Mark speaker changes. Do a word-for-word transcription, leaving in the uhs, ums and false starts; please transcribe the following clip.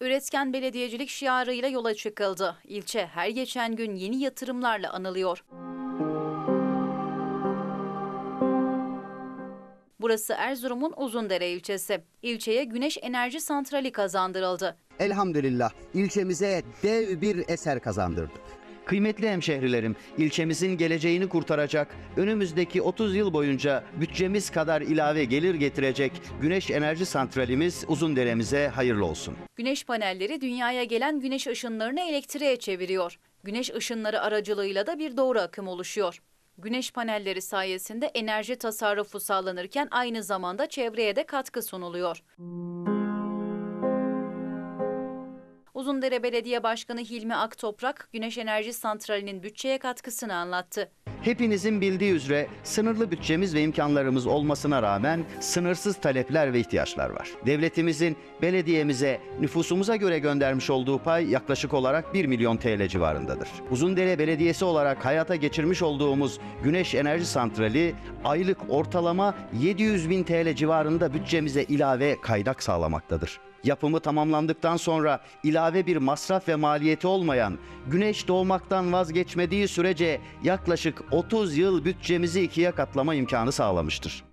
Speaker 1: Üretken belediyecilik şiarıyla yola çıkıldı. İlçe her geçen gün yeni yatırımlarla anılıyor. Burası Erzurum'un Uzundere ilçesi. İlçeye güneş enerji santrali kazandırıldı.
Speaker 2: Elhamdülillah ilçemize dev bir eser kazandırdık.
Speaker 3: Kıymetli hemşehrilerim, ilçemizin geleceğini kurtaracak, önümüzdeki otuz yıl boyunca bütçemiz kadar ilave gelir getirecek güneş enerji santralimiz Uzundere'mize hayırlı olsun.
Speaker 1: Güneş panelleri dünyaya gelen güneş ışınlarını elektriğe çeviriyor. Güneş ışınları aracılığıyla da bir doğru akım oluşuyor. Güneş panelleri sayesinde enerji tasarrufu sağlanırken aynı zamanda çevreye de katkı sunuluyor. Uzundere Belediye Başkanı Hilmi Aktoprak, Güneş Enerji Santrali'nin bütçeye katkısını anlattı.
Speaker 3: Hepinizin bildiği üzere sınırlı bütçemiz ve imkanlarımız olmasına rağmen sınırsız talepler ve ihtiyaçlar var. Devletimizin belediyemize nüfusumuza göre göndermiş olduğu pay yaklaşık olarak bir milyon T L civarındadır. Uzundere Belediyesi olarak hayata geçirmiş olduğumuz Güneş Enerji Santrali aylık ortalama yedi yüz bin T L civarında bütçemize ilave kaynak sağlamaktadır. Yapımı tamamlandıktan sonra ilave bir masraf ve maliyeti olmayan, güneş doğmaktan vazgeçmediği sürece yaklaşık otuz yıl bütçemizi ikiye katlama imkanı sağlamıştır.